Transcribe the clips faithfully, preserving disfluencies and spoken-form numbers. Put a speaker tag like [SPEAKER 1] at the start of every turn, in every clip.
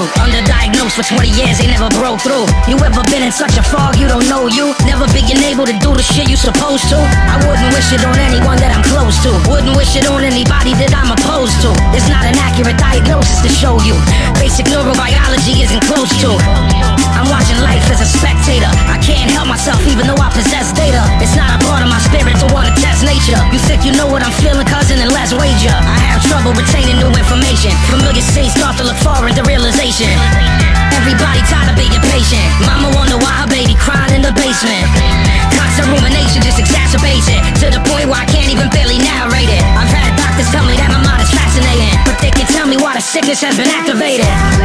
[SPEAKER 1] Underdiagnosed for twenty years, they never broke through. You ever been in such a fog you don't know you? Never being able to do the shit you supposed to? I wouldn't wish it on anyone that I'm close to. Wouldn't wish it on anybody that I'm opposed to. There's not an accurate diagnosis to show you. Basic neurobiology isn't close to. I'm watching life as a spectator. I can't help myself even though I possess data. It's not a part of my spirit to wanna test nature. You think you know what I'm feeling, cousin, and let's wager. I have trouble retaining new information. Familiar scenes start to look foreign to realization. Everybody tired of being patient. Mama wonder why her baby crying in the basement. Constant rumination just exacerbates it, to the point where I can't even barely narrate it. I've had doctors tell me that my mind is fascinating, but they can tell me why the sickness has been activated.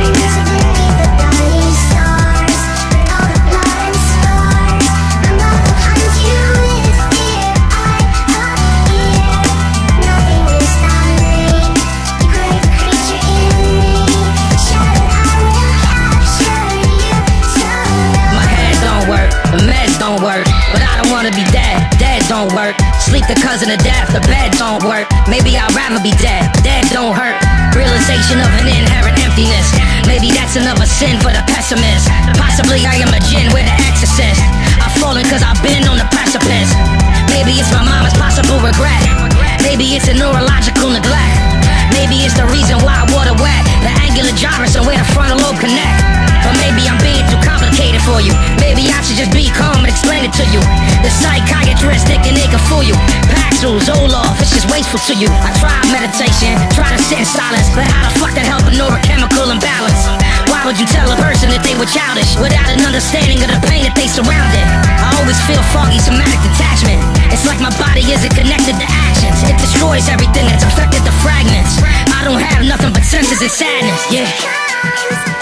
[SPEAKER 1] Don't work, but I don't wanna be dead. Dead don't work. Sleep the cousin of death, the bed don't work. Maybe I'd rather be dead. Dead don't hurt. Realization of an inherent emptiness. Maybe that's another sin for the pessimist. Possibly I am a jinn with an exorcist. I've fallen cause I've been on the precipice. Maybe it's my mama's possible regret. Maybe it's a neurological neglect. Maybe it's the reason why I water wet. The angular gyrus and where the frontal lobe connect. Or maybe I'm being too complicated for you. Maybe I should just be calm and explain it to you. The psychiatrist thinking they can fool you. Paxil, Zoloft, it's just wasteful to you. I tried meditation, try to sit in silence, but how the fuck that help a neurochemical imbalance? Why would you tell a person that they were childish without an understanding of the pain that they surrounded? I always feel foggy somatic detachment. It's like my body isn't connected to actions. It destroys everything that's affected to fragments. I don't have nothing but senses and sadness, yeah.